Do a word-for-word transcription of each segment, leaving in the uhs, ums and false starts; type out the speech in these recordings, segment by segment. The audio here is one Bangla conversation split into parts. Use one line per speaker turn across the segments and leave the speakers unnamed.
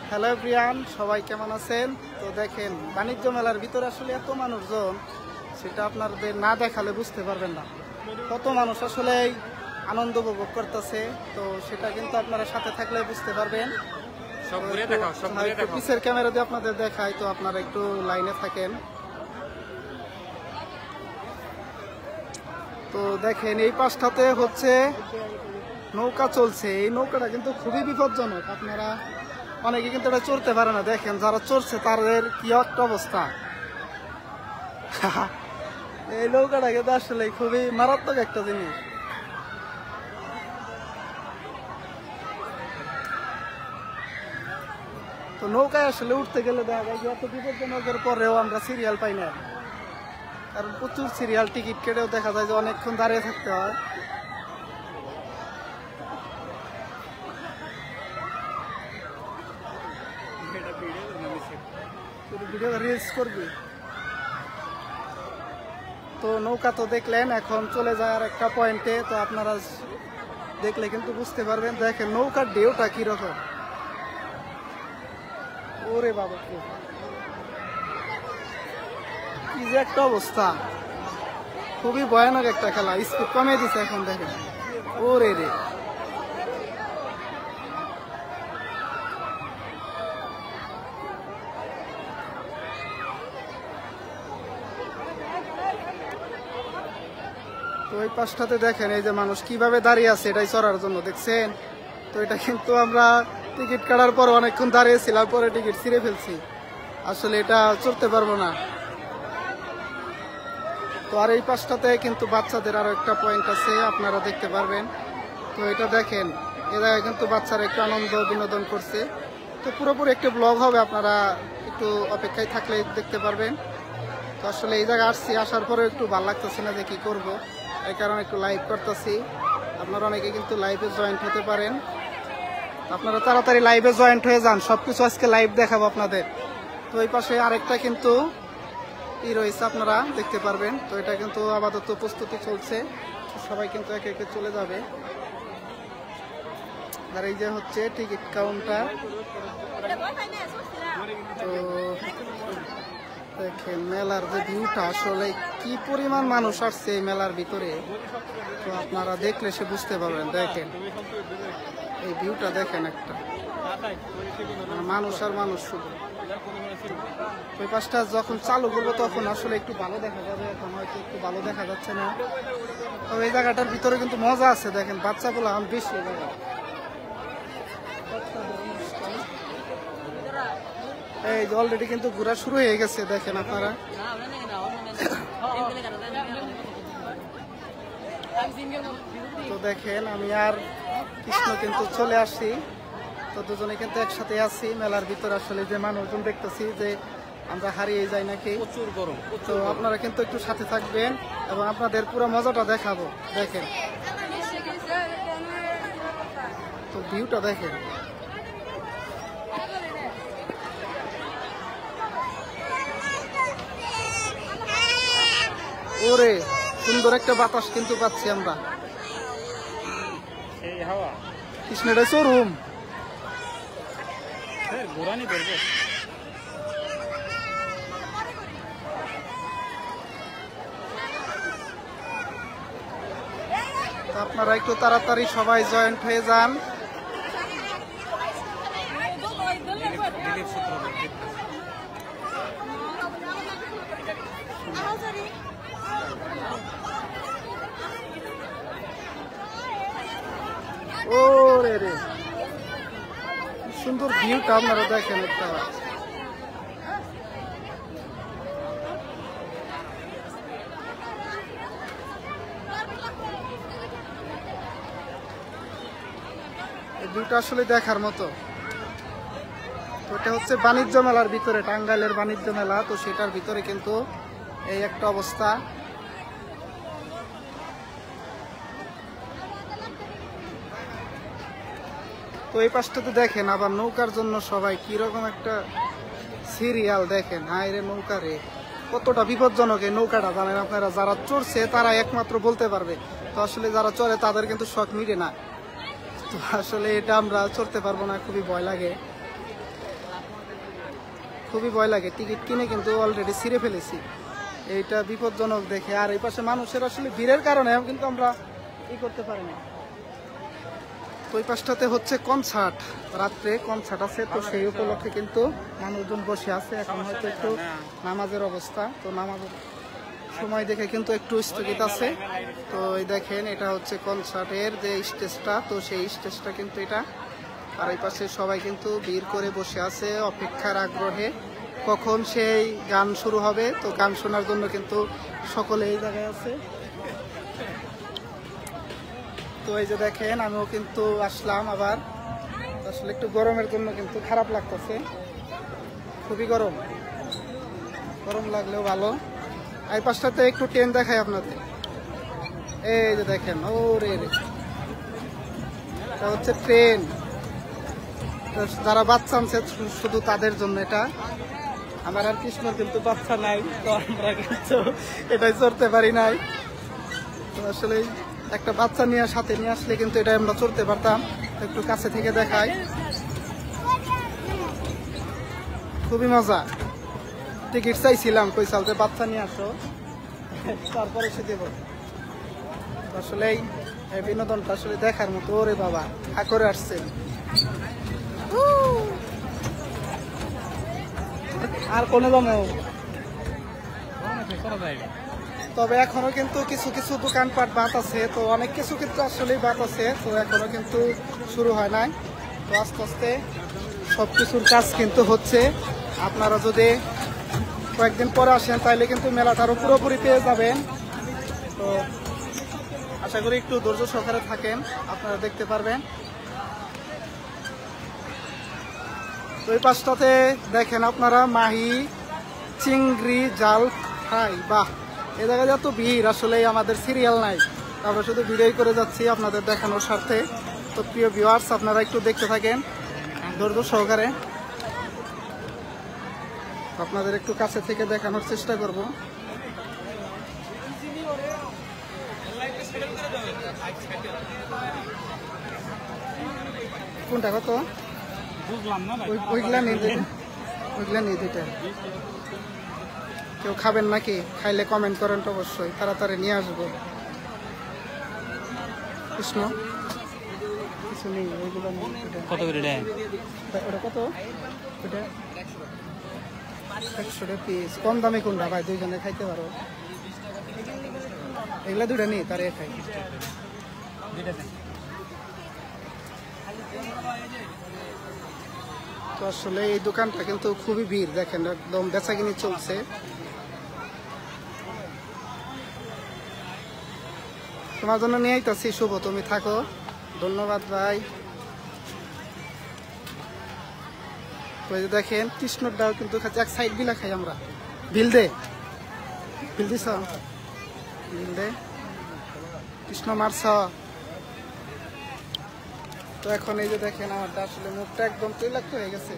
হ্যালো এভরিওয়ান, সবাই কেমন আছেন? তো দেখেন, বাণিজ্য মেলার ভিতরে আসলে এত মানুষজন, সেটা আপনাদের না দেখালে বুঝতে পারবেন না কত মানুষ আসলে আনন্দ উপভোগ করতেছে। তো সেটা কিন্তু আপনারা সাথে থাকলে বুঝতে পারবেন। পিছের ক্যামেরা দিয়ে আপনাদের দেখাই, তো আপনারা একটু লাইনে থাকেন। তো দেখেন, এই পাশটাতে হচ্ছে নৌকা চলছে। এই নৌকাটা কিন্তু খুবই বিপজ্জনক, আপনারা অনেকে কিন্তু এটা চড়তে পারে না। দেখেন যারা চড়ছে তাদের কি একটা অবস্থা। এই নৌকাটা কিন্তু আসলে খুবই মারাত্মক একটা জিনিস। তো নৌকায় আসলে উঠতে গেলে দেখা যায় এত বিপজ্জনকের পরেও আমরা সিরিয়াল পাই না, কারণ প্রচুর সিরিয়াল টিকিট কেটেও দেখা যায় যে অনেকক্ষণ দাঁড়িয়ে থাকতে হয়। ভিডিও রিলস করবি। তো নৌকা তো দেখলেন, এখন চলে যাওয়ার একটা পয়েন্টে। তো আপনারা দেখলে কিন্তু বুঝতে পারবেন। দেখেন নৌকার ঢেউটা কিরকম, ওরে বাবা কি যে একটা অবস্থা, খুবই ভয়ানক একটা খেলা। স্পিড কমিয়ে দিচ্ছে এখন, দেখেন ওরে রে। তো ওই পাশটাতে দেখেন এই যে মানুষ কিভাবে দাঁড়িয়ে আছে এটাই চড়ার জন্য, দেখছেন? তো এটা কিন্তু আমরা টিকিট কাটার পর অনেকক্ষণ দাঁড়িয়েছিলাম, পরে টিকিট ছিঁড়ে ফেলছি। আসলে এটা চড়তে পারবো না। তো আর এই পাশটাতে কিন্তু বাচ্চাদের আরো একটা পয়েন্ট আছে, আপনারা দেখতে পারবেন। তো এটা দেখেন, এ জায়গায় কিন্তু বাচ্চারা একটু আনন্দ বিনোদন করছে। তো পুরোপুরি একটা ব্লগ হবে, আপনারা একটু অপেক্ষায় থাকলে দেখতে পারবেন। তো আসলে এই জায়গায় আসছি, আসার পরে একটু ভালো লাগতেছে না যে কি করবো, এই কারণে একটু লাইভ করতেছি। আপনারা অনেকে কিন্তু লাইভে জয়েন্ট হতে পারেন, আপনারা তাড়াতাড়ি লাইভে জয়েন্ট হয়ে যান। সবকিছু আজকে লাইভ দেখাবো আপনাদের। তো এই পাশে আরেকটা কিন্তু ই রয়েছে, আপনারা দেখতে পারবেন। তো এটা কিন্তু আপাতত প্রস্তুতি চলছে, সবাই কিন্তু একে একে চলে যাবে। আর এই যে হচ্ছে টিকিট কাউন্টার। তো দেখেন মেলার যে ভিউটা, আসলে কি পরিমাণ মানুষ আসছে এই মেলার ভিতরে, তো আপনারা দেখলে সে বুঝতে পারবেন। দেখেন এই ভিউটা দেখেন, একটা মানুষ আর মানুষ শুধু। ওই পাশটা যখন চালু করবো তখন আসলে একটু ভালো দেখা যাবে, এখন হয়তো একটু ভালো দেখা যাচ্ছে না। তবে এই জায়গাটার ভিতরে কিন্তু মজা আছে। দেখেন বাচ্চাগুলো আম বেশি, এই যে অলরেডি কিন্তু ঘোরা শুরু হয়ে গেছে, দেখেন আপনারা। তো দেখেন আমি আর কৃষ্ণ কিন্তু চলে আসছি। তো দুজনে কিন্তু একসাথে আছি মেলার ভিতরে। আসলে যে মানুষজন দেখতেছি যে আমরা হারিয়ে যাই নাকি, প্রচুর গরম। তো আপনারা কিন্তু একটু সাথে থাকবেন এবং আপনাদের পুরো মজাটা দেখাবো। দেখেন তো ভিউটা দেখেন, ওরে সুন্দর একটা বাতাস কিন্তু পাচ্ছি আমরা। কৃষ্ণটা শোরুম আপনারা একটু তাড়াতাড়ি সবাই জয়েন্ট হয়ে যান। ও রে রে, সুন্দর ভিউটা আপনারা দেখেন একটা। এই ভিউটা আসলে দেখার মতো। ওটা হচ্ছে বাণিজ্য মেলার ভিতরে, টাঙ্গাইলের বাণিজ্য মেলা। তো সেটার ভিতরে কিন্তু এই একটা অবস্থা। তো এই পাশটাতে দেখেন আবার নৌকার জন্য সবাই কিরকম একটা সিরিয়াল। দেখেন হায় রে নৌকা রে, কতটা বিপজ্জনক এই নৌকাটা জানেন আপনারা। যারা চড়ছে তারা একমাত্র বলতে পারবে। তো আসলে যারা চড়ে তাদের কিন্তু শখ মিটে না। তো আসলে এটা আমরা চড়তে পারবো না, খুবই ভয় লাগে। খুবই ভয় লাগে, টিকিট কিনে কিন্তু অলরেডি ছিঁড়ে ফেলেছি, এইটা বিপজ্জনক দেখে। আর এই পাশে মানুষের আসলে ভিড়ের কারণে কিন্তু আমরা ই করতে পারি না। তো ওই পাশটাতে হচ্ছে কনসার্ট, রাত্রে কনসার্ট আছে, তো সেই উপলক্ষে কিন্তু মানুষজন বসে আছে। এখন হয়তো একটু নামাজের অবস্থা, তো নামাজের সময় দেখে কিন্তু একটু স্থগিত আছে। তো এই দেখেন এটা হচ্ছে কনসার্টের যে স্টেজটা, তো সেই স্টেজটা কিন্তু এটা। আর এই পাশে সবাই কিন্তু ভিড় করে বসে আছে অপেক্ষার আগ্রহে কখন সেই গান শুরু হবে। তো গান শোনার জন্য কিন্তু সকলে এই জায়গায় আছে। তো এই যে দেখেন আমিও কিন্তু আসলাম আবার, আসলে একটু গরমের জন্য কিন্তু খারাপ লাগতেছে, খুবই গরম, গরম লাগলেও ভালো। এই পাশটাতে একটু ট্রেন দেখাই আপনাদের, এই যে দেখেন ও রে রে, এটা হচ্ছে ট্রেন। যারা বাচ্চা আনছে শুধু তাদের জন্য এটা। আমার আর কৃষ্ণর কিন্তু বাচ্চা নাই, তো আমরা কিন্তু এটাই চড়তে পারি নাই। তো আসলে একটা বাচ্চা নিয়ে সাথে নিয়ে আসলে কিন্তু এটা আমরা চড়তে পারতাম। একটু কাছে থেকে দেখাই, খুবই মজা। টিকিট চাইছিলাম, কই চালতে বাচ্চা নিয়ে আসো, তারপরে সে দেব। আসলে এই বিনোদনটা আসলে দেখার মতো। ওরে বাবা, হা করে আসছে। আর কোন জমো, তবে এখনো কিন্তু কিছু কিছু দোকানপাট বাদ আছে, তো অনেক কিছু কিন্তু আসলেই বাদ আছে, তো এখনো কিন্তু শুরু হয় নাই। তো আস্তে আস্তে সব কিছুর কাজ কিন্তু হচ্ছে। আপনারা যদি কয়েকদিন পরে আসেন তাহলে কিন্তু মেলাটা আরো পুরোপুরি পেয়ে যাবেন। তো আশা করি একটু ধৈর্য সহকারে থাকেন, আপনারা দেখতে পারবেন। তো এই পাশটাতে দেখেন আপনারা মাহি চিংড়ি জাল ফ্রাই, বাহ, এ জায়গায় এত ভিড়, আসলে আমাদের সিরিয়াল নাই, আমরা শুধু ভিডিও করে যাচ্ছি আপনাদের দেখানোর স্বার্থে। তো প্রিয় ভিউয়ার্স, আপনারা একটু দেখতে থাকেন ধৈর্য সহকারে, আপনাদের একটু কাছে থেকে দেখানোর চেষ্টা করব। কোনটা কত? ওইগুলা নেই, ওইগুলা নেই দুইটা। কেউ খাবেন নাকি? খাইলে কমেন্ট করেন তো অবশ্যই, তাড়াতাড়ি নিয়ে আসবো। কৃষ্ণ কিছু নেই, ওইগুলো নেই। কত করে ওটা? কত ওটা? একশো টাকা পিস। কম দামে কোনটা ভাই? দুইজনে খাইতে পারো। এগুলা দুইটা নেই, তার এ খাই। তো আসলে এই দোকানটা কিন্তু খুবই ভিড়, দেখেন একদম বেচাকিনি চলছে। তোমার জন্য নিয়ে আইতাছি, শুভ, তুমি থাকো। ধন্যবাদ ভাই। দেখেন কৃষ্ণর ডাল কিন্তু খাচ্ছে, এক সাইড বিলা খাই আমরা। বিল দে, বিল দিস, বিল দে। কৃষ্ণ মারছ। তো এখন এই যে দেখেন আমারটা আসলে মুখটা একদম তৈলাক্ত হয়ে গেছে।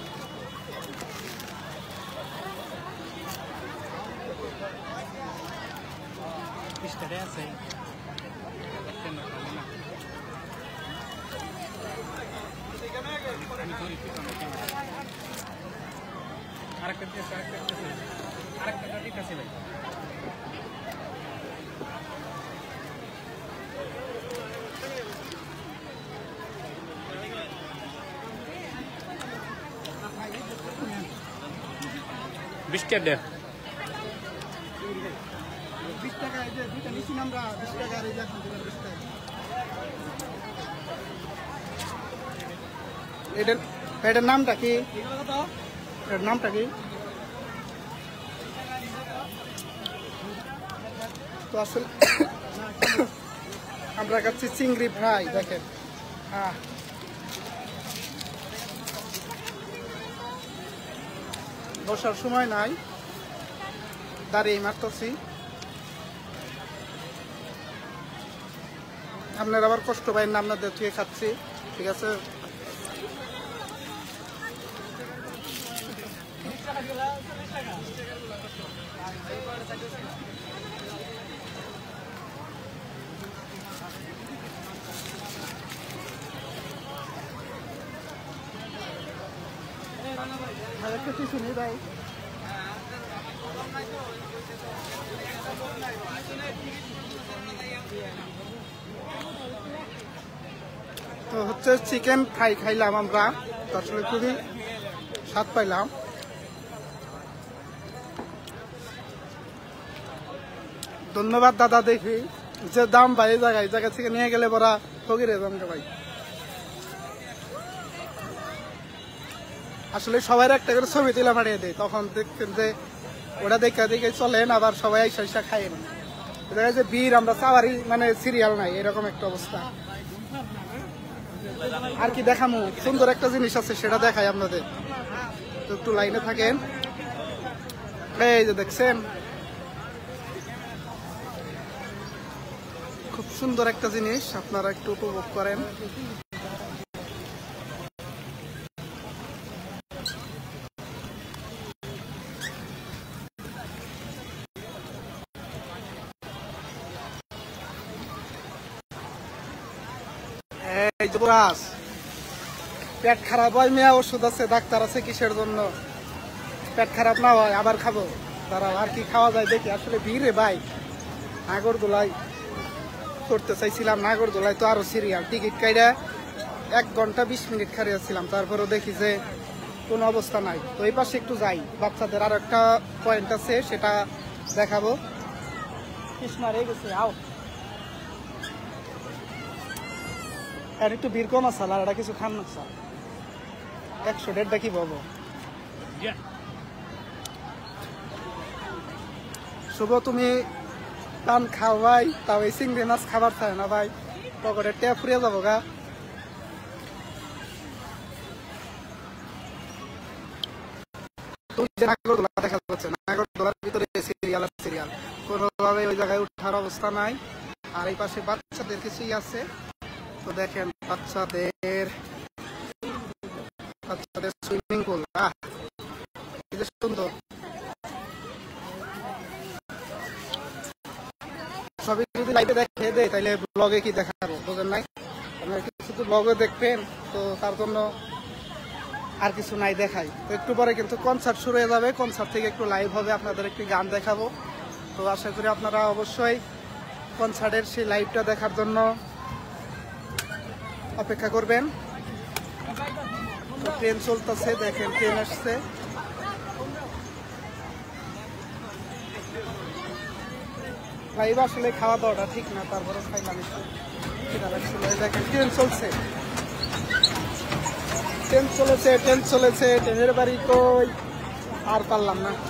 বিশ টাকা বিশ টাকা এই যে দুইটা নিচ্ছি আমরা, বিশ টাকা। আর এই যে এখন বিশ টাকা। এটা এটার নামটা কি? এটার নামটা কি? তো আসলে আমরা খাচ্ছি চিংড়ি ফ্রাই, দেখেন। হ্যাঁ, বসার সময় নাই, দাঁড়িয়ে মারতেছি। আপনার আবার কষ্ট পাইন না, আপনাদের থেকে খাচ্ছি, ঠিক আছে। ভাই একটা কিছু নেই ভাই। তো হচ্ছে চিকেন ফ্রাই খাইলাম আমরা, আসলে খুবই স্বাদ পাইলাম। ধন্যবাদ দাদা। দেখি যে দাম ভাই এই জায়গায় এই জায়গা থেকে নিয়ে গেলে বড়া ফকিরে দামটা ভাই। আসলে সবাই একটা করে ছবি তুলে পাঠিয়ে দেয়, তখন দেখতেন যে ওটা দেখে দেখে চলেন, আবার সবাই আইসা আইসা খায় না। দেখা যায় বীর আমরা চাওয়ারই মানে সিরিয়াল নাই, এরকম একটা অবস্থা। আর কি দেখামু, সুন্দর একটা জিনিস আছে সেটা দেখাই আপনাদের, তো একটু লাইনে থাকেন। এই যে দেখছেন খুব সুন্দর একটা জিনিস, আপনারা একটু উপভোগ করেন। এই যুবরাজ, পেট খারাপ হয় মেয়া, ওষুধ আছে, ডাক্তার আছে, কিসের জন্য পেট খারাপ না হয় আবার খাবো। দাঁড়াও আর কি খাওয়া যায় দেখি। আসলে ভিড়ে ভাই, নাগরদোলায় করতে চাইছিলাম, নাগরদোলায় তো আরো সিরিয়াল, টিকিট কাইরা এক ঘন্টা বিশ মিনিট খারিয়েছিলাম, তারপরেও দেখি যে কোনো অবস্থা নাই। তো এই পাশে একটু যাই, বাচ্চাদের আরো একটা পয়েন্ট আছে সেটা দেখাবো। কৃষ্ণা রে গেছে আও, আর একটু ভিড় কম আছে, আর এটা কিছু খান না স্যার, একশো দেড়টা কি বলবো। শুভ তুমি পান খাও ভাই, তাও এই চিংড়ি মাছ খাবার চায় না ভাই, পকেটে ট্যাপ ফুরিয়ে যাবো গা। নাগরদোলা দেখা যাচ্ছে, নাগরদোলার ভিতরে সিরিয়াল আর সিরিয়াল, কোনোভাবে ওই জায়গায় উঠার অবস্থা নাই। আর এই পাশে বাচ্চাদের কিছুই আছে, তো দেখেন বাচ্চাদের বাচ্চাদের সুইমিং পুল, আহ সুন্দর। সবই যদি লাইভে দেখে দেয় তাহলে ব্লগে কি দেখাবো, বোঝেন নাই? আপনারা কিছু ব্লগে দেখবেন, তো তার জন্য আর কিছু নাই দেখাই। তো একটু পরে কিন্তু কনসার্ট শুরু হয়ে যাবে, কনসার্ট থেকে একটু লাইভ হবে, আপনাদের একটি গান দেখাবো। তো আশা করি আপনারা অবশ্যই কনসার্টের সেই লাইভটা দেখার জন্য অপেক্ষা করবেন। তো ট্রেন চলতেছে, দেখেন ট্রেন আসছে। লাইভ আসলে খাওয়া দাওয়াটা ঠিক না, তারপরে খাইলাম একটু, দেখেন ট্রেন চলছে, ট্রেন চলেছে ট্রেন চলেছে ট্রেনের বাড়ি কই আর পারলাম না।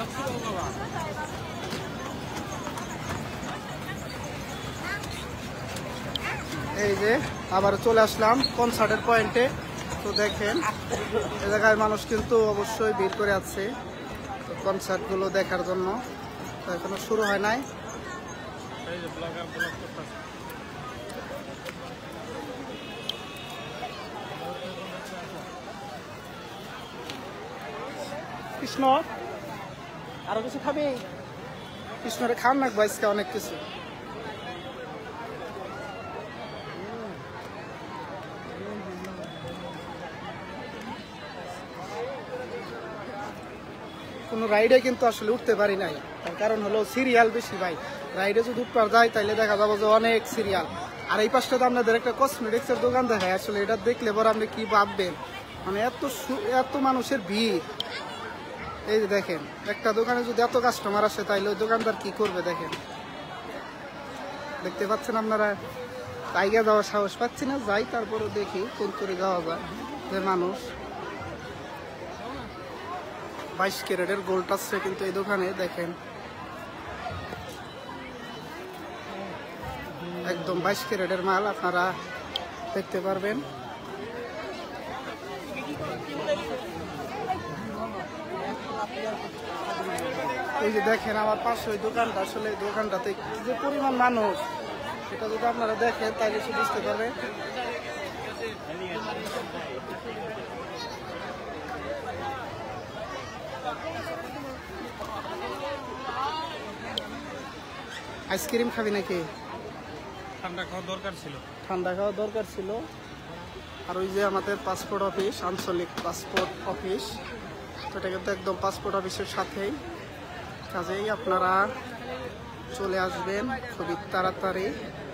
এই যে আবার চলে আসলাম কনসার্টের পয়েন্টে। তো দেখেন এ জায়গায় মানুষ কিন্তু অবশ্যই ভিড় করে আছে কনসার্ট গুলো দেখার জন্য, তো এখনো শুরু হয় নাই। কৃষ্ণ আরো কিছু খাবি? কৃষ্ণরে খান না আজকে অনেক কিছু। কোনো রাইডে কিন্তু আসলে উঠতে পারি নাই, তার কারণ হলো সিরিয়াল বেশি ভাই। রাইডে যদি উঠতে যায় তাইলে দেখা যাবো যে অনেক সিরিয়াল। আর এই পাশটাতে আপনাদের একটা কসমেটিক্স এর দোকান দেখায়, আসলে এটা দেখলে পরে আপনি কি ভাববেন, মানে এত এত মানুষের ভিড়। এই যে দেখেন একটা দোকানে যদি এত কাস্টমার আসে তাইলে ওই দোকানদার কি করবে দেখেন, দেখতে পাচ্ছেন আপনারা। জায়গা যাওয়ার সাহস পাচ্ছি না, যাই তারপরে দেখি কোন করে যাওয়া যায়। যে মানুষ বাইশ ক্যারেটের গোল্ড আসছে কিন্তু এই দোকানে দেখেন, একদম বাইশ ক্যারেটের মাল আপনারা দেখতে পারবেন। এই যে দেখেন আমার পাশে ওই দোকানটা, আসলে এই দোকানটাতে যে পরিমাণ মানুষ সেটা যদি আপনারা দেখেন তাহলে সে বুঝতে পারবেন। আইসক্রিম খাবি নাকি?
ঠান্ডা খাওয়ার দরকার ছিল,
ঠান্ডা খাওয়ার দরকার ছিল। আর ওই যে আমাদের পাসপোর্ট অফিস, আঞ্চলিক পাসপোর্ট অফিস, তো এটা কিন্তু একদম পাসপোর্ট অফিসের সাথেই, কাজেই আপনারা চলে আসবেন খুবই তাড়াতাড়ি।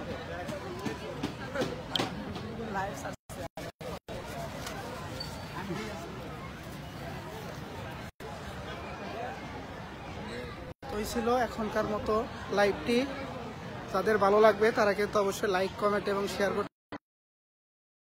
তো এই ছিল এখনকার মতো লাইভটি। যাদের ভালো লাগবে তারা কিন্তু অবশ্যই লাইক, কমেন্ট এবং শেয়ার করতে